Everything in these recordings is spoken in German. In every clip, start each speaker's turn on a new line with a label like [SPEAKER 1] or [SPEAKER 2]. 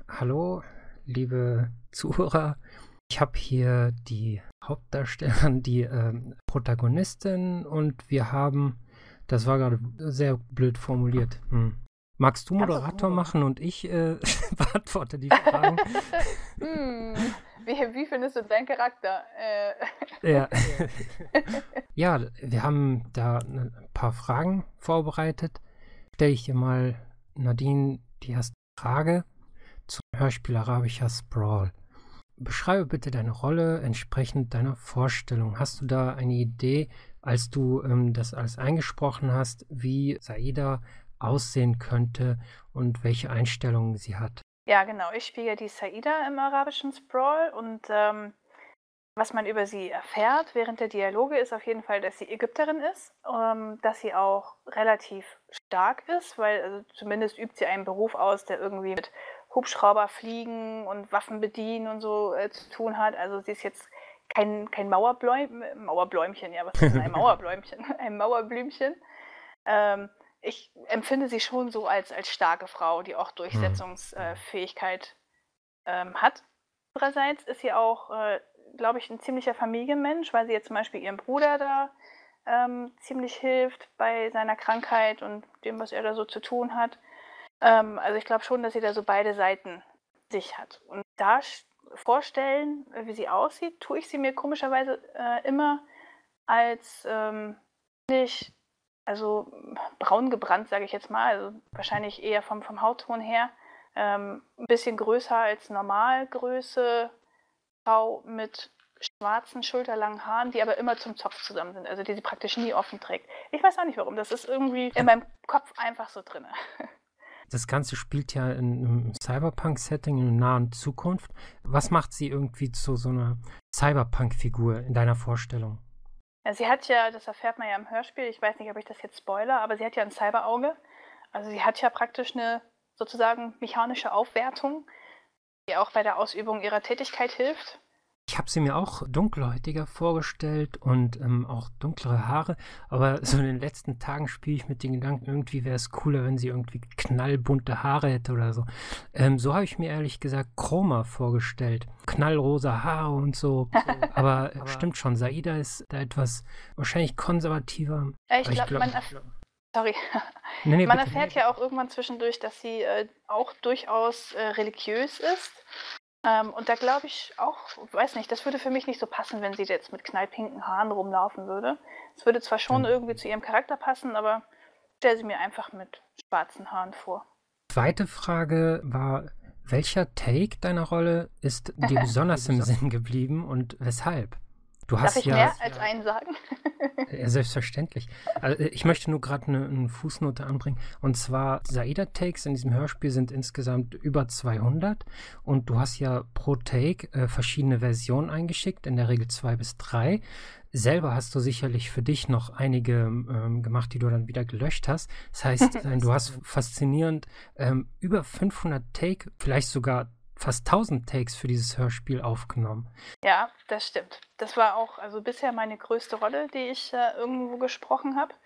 [SPEAKER 1] Hallo, liebe Zuhörer. Ich habe hier die Hauptdarstellerin, die Protagonistin und wir haben, das war gerade sehr blöd formuliert. Magst du Moderator machen und ich beantworte die Fragen?
[SPEAKER 2] Wie findest du deinen Charakter?
[SPEAKER 1] Ja. Ja, wir haben da ein paar Fragen vorbereitet. Stelle ich dir mal, Nadine, die erste Frage zum Hörspiel Arabischer Sprawl. Beschreibe bitte deine Rolle entsprechend deiner Vorstellung. Hast du da eine Idee, als du das alles eingesprochen hast, wie Saida aussehen könnte und welche Einstellungen sie hat?
[SPEAKER 2] Ja, genau. Ich spiele die Saida im Arabischen Sprawl und was man über sie erfährt während der Dialoge ist auf jeden Fall, dass sie Ägypterin ist, dass sie auch relativ stark ist, weil also zumindest übt sie einen Beruf aus, der irgendwie mit Hubschrauber fliegen und Waffen bedienen und so zu tun hat. Also sie ist jetzt kein Mauerbläumchen, ja, was ist denn ein Mauerbläumchen? Ein Mauerblümchen. Ich empfinde sie schon so als starke Frau, die auch Durchsetzungsfähigkeit hat. Andererseits ist sie auch, glaube ich, ein ziemlicher Familienmensch, weil sie jetzt zum Beispiel ihrem Bruder da ziemlich hilft bei seiner Krankheit und dem, was er da so zu tun hat. Also ich glaube schon, dass sie da so beide Seiten sich hat. Und da vorstellen, wie sie aussieht, tue ich sie mir komischerweise immer als nicht, also braun gebrannt, sage ich jetzt mal, also wahrscheinlich eher vom Hautton her, ein bisschen größer als Normalgröße, Frau mit schwarzen, schulterlangen Haaren, die aber immer zum Zopf zusammen sind, also die sie praktisch nie offen trägt. Ich weiß auch nicht warum, das ist irgendwie in meinem Kopf einfach so drin.
[SPEAKER 1] Das Ganze spielt ja in einem Cyberpunk-Setting in der nahen Zukunft. Was macht sie irgendwie zu so einer Cyberpunk-Figur in deiner Vorstellung?
[SPEAKER 2] Ja, sie hat ja, das erfährt man ja im Hörspiel, ich weiß nicht, ob ich das jetzt spoilere, aber sie hat ja ein Cyberauge. Also sie hat ja praktisch eine sozusagen mechanische Aufwertung, die auch bei der Ausübung ihrer Tätigkeit hilft.
[SPEAKER 1] Ich habe sie mir auch dunkelhäutiger vorgestellt und auch dunklere Haare, aber so in den letzten Tagen spiele ich mit den Gedanken, irgendwie wäre es cooler, wenn sie irgendwie knallbunte Haare hätte oder so. So habe ich mir ehrlich gesagt Chroma vorgestellt. Knallrosa Haare und so. Aber stimmt schon, Saida ist da etwas wahrscheinlich konservativer.
[SPEAKER 2] Ich glaube, sorry. Man erfährt ja auch irgendwann zwischendurch, dass sie auch durchaus religiös ist. Und da glaube ich auch, weiß nicht, das würde für mich nicht so passen, wenn sie jetzt mit knallpinken Haaren rumlaufen würde. Es würde zwar schon irgendwie zu ihrem Charakter passen, aber stelle sie mir einfach mit schwarzen Haaren vor.
[SPEAKER 1] Zweite Frage war, welcher Take deiner Rolle ist dir besonders im Sinn geblieben und weshalb? Du hast
[SPEAKER 2] Darf ich mehr als einen sagen?
[SPEAKER 1] Ja, selbstverständlich. Also ich möchte nur gerade eine Fußnote anbringen. Und zwar, Saida-Takes in diesem Hörspiel sind insgesamt über 200. Und du hast ja pro Take verschiedene Versionen eingeschickt, in der Regel 2 bis 3. Selber hast du sicherlich für dich noch einige gemacht, die du dann wieder gelöscht hast. Das heißt, du hast faszinierend über 500 Take, vielleicht sogar fast 1000 Takes für dieses Hörspiel aufgenommen.
[SPEAKER 2] Ja, das stimmt. Das war auch also bisher meine größte Rolle, die ich irgendwo gesprochen habe.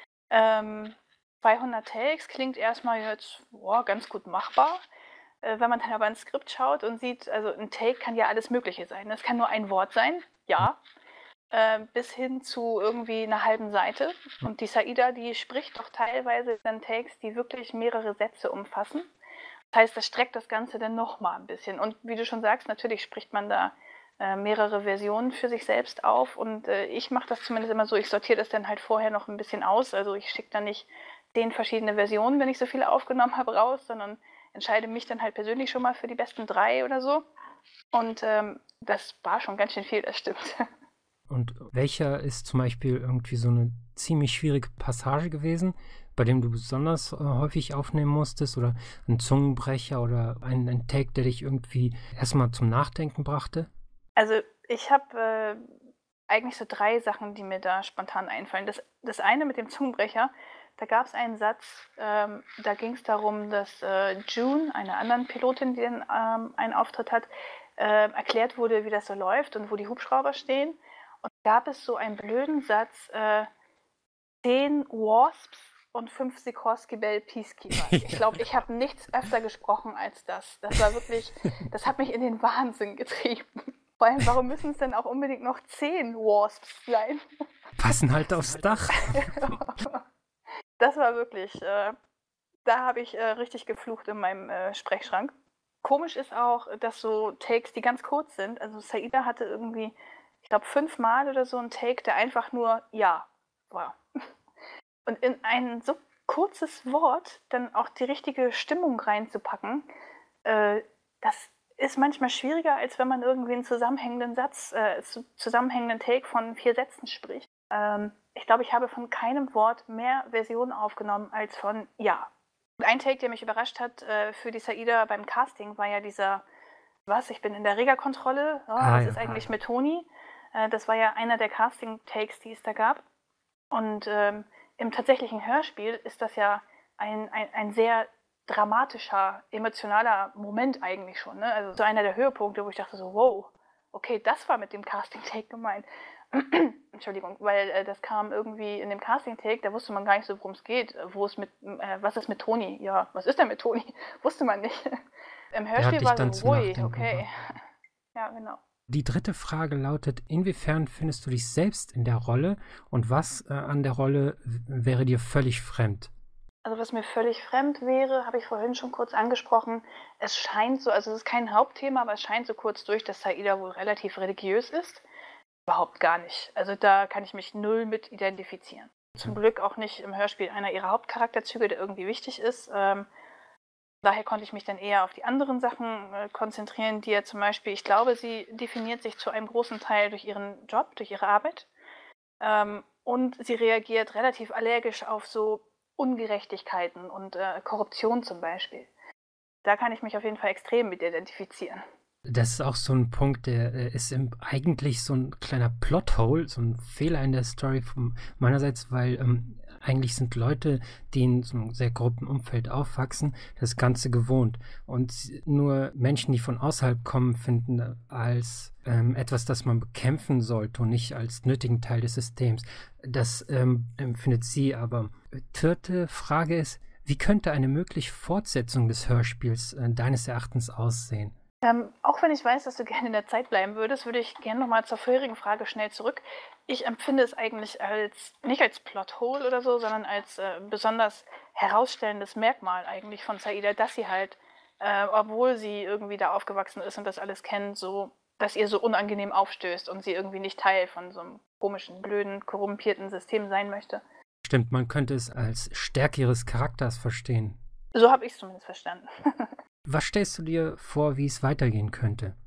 [SPEAKER 2] 200 Takes klingt erstmal jetzt ganz gut machbar. Wenn man dann aber ins Skript schaut und sieht, also ein Take kann ja alles Mögliche sein. Es kann nur ein Wort sein, ja, bis hin zu irgendwie einer halben Seite. Und die Saida, die spricht doch teilweise dann Takes, die wirklich mehrere Sätze umfassen. Das heißt, das streckt das Ganze dann nochmal ein bisschen. Und wie du schon sagst, natürlich spricht man da mehrere Versionen für sich selbst auf. Und ich mache das zumindest immer so, ich sortiere das dann halt vorher noch ein bisschen aus. Also ich schicke dann nicht 10 verschiedene Versionen, wenn ich so viele aufgenommen habe, raus, sondern entscheide mich dann halt persönlich schon mal für die besten 3 oder so. Und das war schon ganz schön viel, das stimmt.
[SPEAKER 1] Und welcher ist zum Beispiel irgendwie so eine ziemlich schwierige Passage gewesen, bei dem du besonders häufig aufnehmen musstest, oder ein Zungenbrecher oder ein Take, der dich irgendwie erstmal zum Nachdenken brachte?
[SPEAKER 2] Also ich habe eigentlich so 3 Sachen, die mir da spontan einfallen. Das eine mit dem Zungenbrecher, da gab es einen Satz, da ging es darum, dass June, einer anderen Pilotin, die dann einen Auftritt hat, erklärt wurde, wie das so läuft und wo die Hubschrauber stehen. Und gab es so einen blöden Satz, 10 Wasps und 5 Sikorsky Bell Peacekeepers. Ich glaube, ich habe nichts öfter gesprochen als das. Das war wirklich, das hat mich in den Wahnsinn getrieben. Vor allem, warum müssen es denn auch unbedingt noch 10 Wasps sein?
[SPEAKER 1] Passen halt aufs Dach.
[SPEAKER 2] Das war wirklich, da habe ich richtig geflucht in meinem Sprechschrank. Komisch ist auch, dass so Takes, die ganz kurz sind, also Saida hatte irgendwie, ich glaube 5-mal oder so einen Take, der einfach nur ja war. Und in ein so kurzes Wort dann auch die richtige Stimmung reinzupacken, das ist manchmal schwieriger, als wenn man irgendwie einen zusammenhängenden zusammenhängenden Take von 4 Sätzen spricht. Ich glaube, ich habe von keinem Wort mehr Versionen aufgenommen als von ja. Und ein Take, der mich überrascht hat für die Saida beim Casting, war ja dieser, ich bin in der Regerkontrolle, was ist eigentlich mit Toni? Das war ja einer der Casting-Takes, die es da gab. Und im tatsächlichen Hörspiel ist das ja ein sehr dramatischer, emotionaler Moment eigentlich schon. Ne? Also so einer der Höhepunkte, wo ich dachte so, wow, okay, das war mit dem Casting-Take gemeint. Entschuldigung, weil das kam irgendwie in dem Casting-Take, da wusste man gar nicht so, worum es geht. Was ist mit Toni? Ja, was ist denn mit Toni? Wusste man nicht. Im Hörspiel war so, ui, okay. Ja, genau.
[SPEAKER 1] Die dritte Frage lautet, inwiefern findest du dich selbst in der Rolle und was an der Rolle wäre dir völlig fremd?
[SPEAKER 2] Also was mir völlig fremd wäre, habe ich vorhin schon kurz angesprochen. Es scheint so, also es ist kein Hauptthema, aber es scheint so kurz durch, dass Saida wohl relativ religiös ist. Überhaupt gar nicht. Also da kann ich mich null mit identifizieren. Zum Glück auch nicht im Hörspiel einer ihrer Hauptcharakterzüge, der irgendwie wichtig ist. Daher konnte ich mich dann eher auf die anderen Sachen konzentrieren, die ja zum Beispiel, ich glaube, sie definiert sich zu einem großen Teil durch ihren Job, durch ihre Arbeit. Und sie reagiert relativ allergisch auf so Ungerechtigkeiten und Korruption zum Beispiel. Da kann ich mich auf jeden Fall extrem mit identifizieren.
[SPEAKER 1] Das ist auch so ein Punkt, der ist eigentlich so ein kleiner Plothole, so ein Fehler in der Story von meinerseits, weil eigentlich sind Leute, die in so einem sehr groben Umfeld aufwachsen, das Ganze gewohnt. Und nur Menschen, die von außerhalb kommen, finden als etwas, das man bekämpfen sollte und nicht als nötigen Teil des Systems. Das empfindet sie aber. Vierte Frage ist, wie könnte eine mögliche Fortsetzung des Hörspiels deines Erachtens aussehen?
[SPEAKER 2] Auch wenn ich weiß, dass du gerne in der Zeit bleiben würdest, würde ich gerne nochmal zur vorherigen Frage schnell zurück. Ich empfinde es eigentlich nicht als Plothole oder so, sondern als besonders herausstellendes Merkmal eigentlich von Saida, dass sie halt, obwohl sie irgendwie da aufgewachsen ist und das alles kennt, so, dass ihr so unangenehm aufstößt und sie irgendwie nicht Teil von so einem komischen, blöden, korrumpierten System sein möchte.
[SPEAKER 1] Stimmt, man könnte es als Stärke ihres Charakters verstehen.
[SPEAKER 2] So habe ich es zumindest verstanden.
[SPEAKER 1] Was stellst du dir vor, wie es weitergehen könnte?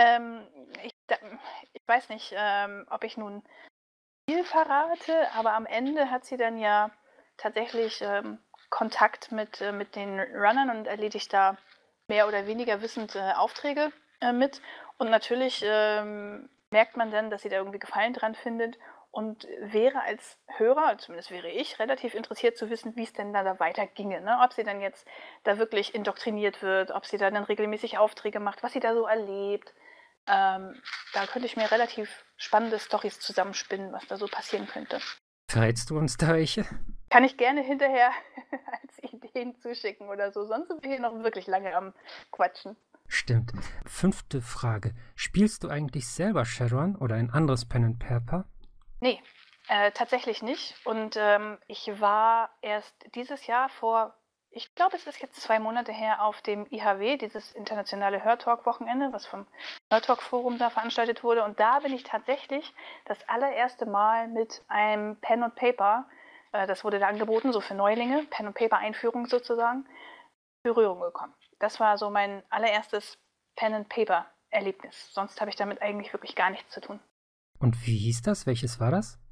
[SPEAKER 2] Ich weiß nicht, ob ich nun viel verrate, aber am Ende hat sie dann ja tatsächlich Kontakt mit den Runnern und erledigt da mehr oder weniger wissend Aufträge mit. Und natürlich merkt man dann, dass sie da irgendwie Gefallen dran findet und wäre als Hörer, zumindest wäre ich, relativ interessiert zu wissen, wie es denn da weiter ginge. Ne? Ob sie dann jetzt da wirklich indoktriniert wird, ob sie da dann regelmäßig Aufträge macht, was sie da so erlebt. Da könnte ich mir relativ spannende Storys zusammenspinnen, was da so passieren könnte.
[SPEAKER 1] Verrätst du uns da welche?
[SPEAKER 2] Kann ich gerne hinterher als Ideen zuschicken oder so. Sonst sind wir hier noch wirklich lange am Quatschen.
[SPEAKER 1] Stimmt. 5. Frage. Spielst du eigentlich selber Shadowrun oder ein anderes Pen and Paper?
[SPEAKER 2] Nee, tatsächlich nicht. Und ich war erst dieses Jahr ich glaube, es ist jetzt 2 Monate her, auf dem IHW, dieses internationale Hörtalk-Wochenende, was vom Hörtalk-Forum da veranstaltet wurde. Und da bin ich tatsächlich das allererste Mal mit einem Pen und Paper, das wurde da angeboten, so für Neulinge, Pen und Paper-Einführung sozusagen, in Berührung gekommen. Das war so mein allererstes Pen and Paper-Erlebnis. Sonst habe ich damit eigentlich wirklich gar nichts zu tun.
[SPEAKER 1] Und wie hieß das? Welches war das?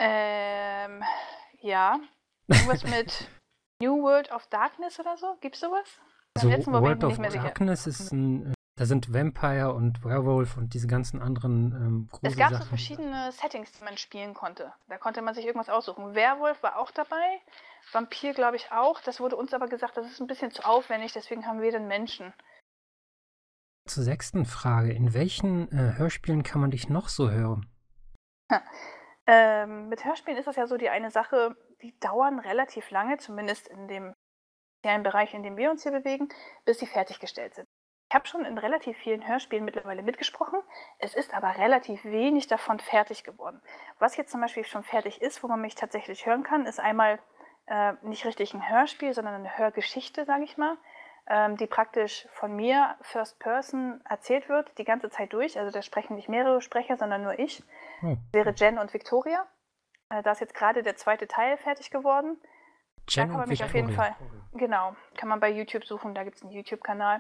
[SPEAKER 2] Ja, irgendwas mit New World of Darkness oder so? Gibt's sowas?
[SPEAKER 1] Also World of Darkness ist da sind Vampire und Werewolf und diese ganzen anderen großen
[SPEAKER 2] Es gab
[SPEAKER 1] Sachen.
[SPEAKER 2] so verschiedene Settings, die man spielen konnte. Da konnte man sich irgendwas aussuchen. Werwolf war auch dabei, Vampir glaube ich auch. Das wurde uns aber gesagt, das ist ein bisschen zu aufwendig, deswegen haben wir den Menschen.
[SPEAKER 1] Zur 6. Frage. In welchen Hörspielen kann man dich noch so hören?
[SPEAKER 2] Mit Hörspielen ist das ja so die eine Sache, die dauern relativ lange, zumindest in dem speziellen Bereich, in dem wir uns hier bewegen, bis sie fertiggestellt sind. Ich habe schon in relativ vielen Hörspielen mittlerweile mitgesprochen. Es ist aber relativ wenig davon fertig geworden. Was jetzt zum Beispiel schon fertig ist, wo man mich tatsächlich hören kann, ist einmal nicht richtig ein Hörspiel, sondern eine Hörgeschichte, sage ich mal, die praktisch von mir First Person erzählt wird, die ganze Zeit durch. Also da sprechen nicht mehrere Sprecher, sondern nur ich. Das wäre Jen und Victoria. Da ist jetzt gerade der zweite Teil fertig geworden.
[SPEAKER 1] Jen
[SPEAKER 2] da kann man
[SPEAKER 1] und
[SPEAKER 2] mich auf jeden
[SPEAKER 1] Victoria.
[SPEAKER 2] Fall, genau, kann man bei YouTube suchen, da gibt es einen YouTube-Kanal.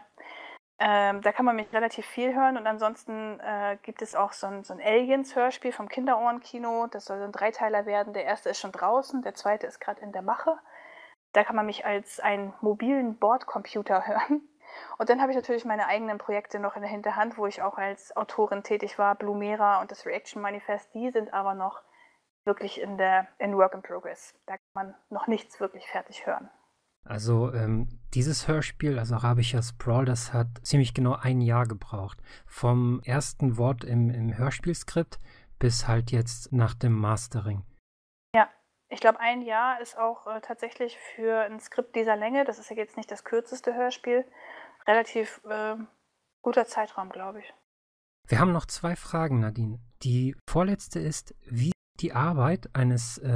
[SPEAKER 2] Da kann man mich relativ viel hören und ansonsten gibt es auch so ein Aliens-Hörspiel vom Kinderohrenkino. Das soll so ein Dreiteiler werden. Der erste ist schon draußen, der zweite ist gerade in der Mache. Da kann man mich als einen mobilen Bordcomputer hören. Und dann habe ich natürlich meine eigenen Projekte noch in der Hinterhand, wo ich auch als Autorin tätig war. Blumera und das Reaction Manifest, die sind aber noch wirklich in Work in Progress. Da kann man noch nichts wirklich fertig hören.
[SPEAKER 1] Also dieses Hörspiel, also Arabischer Sprawl, das hat ziemlich genau 1 Jahr gebraucht. Vom ersten Wort im Hörspielskript bis halt jetzt nach dem Mastering.
[SPEAKER 2] Ja, ich glaube 1 Jahr ist auch tatsächlich für ein Skript dieser Länge, das ist ja jetzt nicht das kürzeste Hörspiel, relativ guter Zeitraum, glaube ich.
[SPEAKER 1] Wir haben noch 2 Fragen, Nadine. Die vorletzte ist, wie sieht die Arbeit einer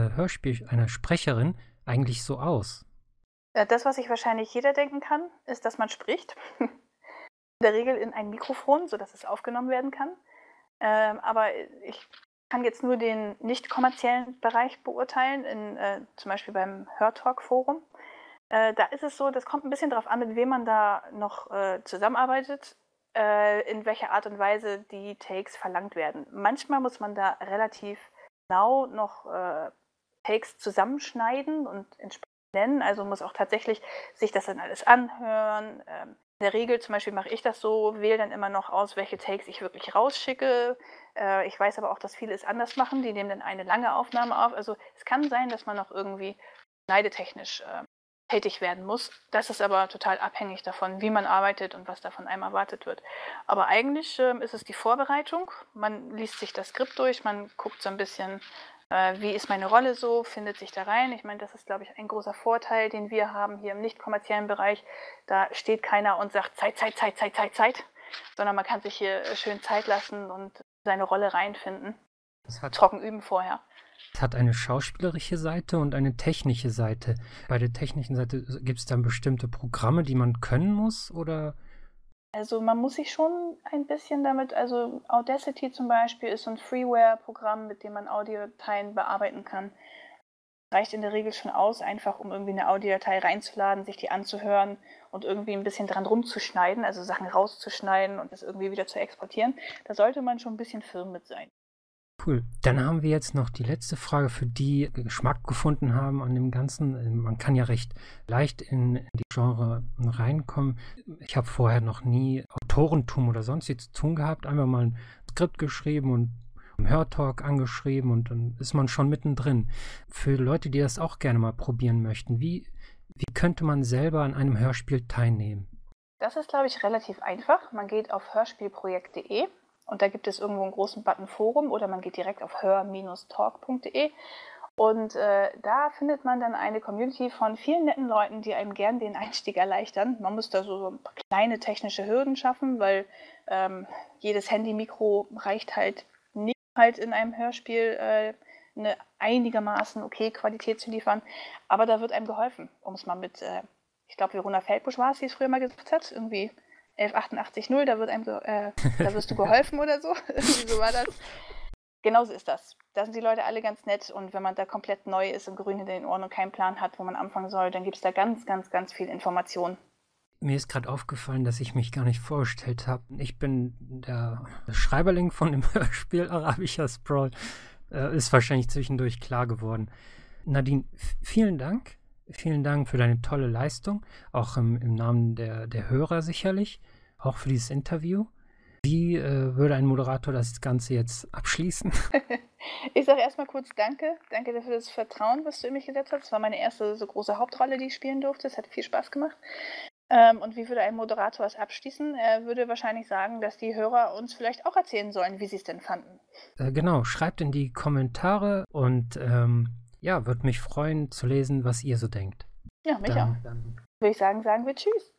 [SPEAKER 1] Sprecherin eigentlich so aus?
[SPEAKER 2] Das, was sich wahrscheinlich jeder denken kann, ist, dass man spricht. In der Regel in ein Mikrofon, sodass es aufgenommen werden kann. Aber ich kann jetzt nur den nicht kommerziellen Bereich beurteilen, zum Beispiel beim Hörtalk-Forum. Da ist es so, das kommt ein bisschen darauf an, mit wem man da noch zusammenarbeitet, in welcher Art und Weise die Takes verlangt werden. Manchmal muss man da relativ genau noch Takes zusammenschneiden und entsprechend nennen, also muss auch tatsächlich sich das dann alles anhören. In der Regel zum Beispiel mache ich das so, wähle dann immer noch aus, welche Takes ich wirklich rausschicke. Ich weiß aber auch, dass viele es anders machen, die nehmen dann eine lange Aufnahme auf. Also es kann sein, dass man noch irgendwie schneidetechnisch tätig werden muss. Das ist aber total abhängig davon, wie man arbeitet und was da von einem erwartet wird. Aber eigentlich ist es die Vorbereitung. Man liest sich das Skript durch, man guckt so ein bisschen, wie ist meine Rolle so, findet sich da rein. Ich meine, das ist, glaube ich, ein großer Vorteil, den wir haben hier im nicht kommerziellen Bereich. Da steht keiner und sagt Zeit, sondern man kann sich hier schön Zeit lassen und seine Rolle reinfinden. Trocken üben vorher.
[SPEAKER 1] Es hat eine schauspielerische Seite und eine technische Seite. Bei der technischen Seite gibt es dann bestimmte Programme, die man können muss, oder?
[SPEAKER 2] Also man muss sich schon ein bisschen damit, also Audacity zum Beispiel ist so ein Freeware-Programm, mit dem man Audiodateien bearbeiten kann. Reicht in der Regel schon aus, einfach um irgendwie eine Audiodatei reinzuladen, sich die anzuhören und irgendwie ein bisschen dran rumzuschneiden, also Sachen rauszuschneiden und das irgendwie wieder zu exportieren. Da sollte man schon ein bisschen firm mit sein.
[SPEAKER 1] Cool. Dann haben wir jetzt noch die letzte Frage, für die Geschmack gefunden haben an dem Ganzen. Man kann ja recht leicht in die Genre reinkommen. Ich habe vorher noch nie Autorentum oder sonst wie zu tun gehabt. Einfach mal ein Skript geschrieben und im Hörtalk angeschrieben und dann ist man schon mittendrin. Für Leute, die das auch gerne mal probieren möchten, wie könnte man selber an einem Hörspiel teilnehmen?
[SPEAKER 2] Das ist, glaube ich, relativ einfach. Man geht auf hörspielprojekt.de. Und da gibt es irgendwo einen großen Button Forum oder man geht direkt auf hör-talk.de und da findet man dann eine Community von vielen netten Leuten, die einem gern den Einstieg erleichtern. Man muss da so ein paar kleine technische Hürden schaffen, weil jedes Handy-Mikro reicht halt nicht halt in einem Hörspiel eine einigermaßen okay Qualität zu liefern. Aber da wird einem geholfen, um es mal mit, ich glaube Verona Feldbusch war es, die es früher mal gesagt hat, irgendwie 11880, da wirst du geholfen oder so. So war das. Genauso ist das. Da sind die Leute alle ganz nett und wenn man da komplett neu ist und grün hinter den Ohren und keinen Plan hat, wo man anfangen soll, dann gibt es da ganz, ganz, ganz viel Information.
[SPEAKER 1] Mir ist gerade aufgefallen, dass ich mich gar nicht vorgestellt habe. Ich bin der Schreiberling von dem Hörspiel Arabischer Sprawl. Ist wahrscheinlich zwischendurch klar geworden. Nadine, vielen Dank. Vielen Dank für deine tolle Leistung, auch im Namen der Hörer sicherlich, auch für dieses Interview. Wie würde ein Moderator das Ganze jetzt abschließen?
[SPEAKER 2] Ich sage erstmal kurz Danke. Danke dafür das Vertrauen, was du in mich gesetzt hast. Das war meine erste so große Hauptrolle, die ich spielen durfte. Es hat viel Spaß gemacht. Und wie würde ein Moderator es abschließen? Er würde wahrscheinlich sagen, dass die Hörer uns vielleicht auch erzählen sollen, wie sie es denn fanden.
[SPEAKER 1] Genau, schreibt in die Kommentare und ja, würde mich freuen zu lesen, was ihr so denkt.
[SPEAKER 2] Ja, mich auch. Würde ich sagen wir Tschüss.